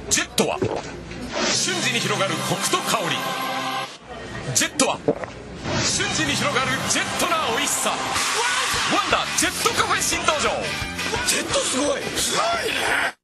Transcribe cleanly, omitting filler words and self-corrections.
ジェットは瞬時に広がるコクと香り。ジェットは瞬時に広がるジェットな美味しさ。ワンダジェットカフェ新登場。 ジェットすごいね。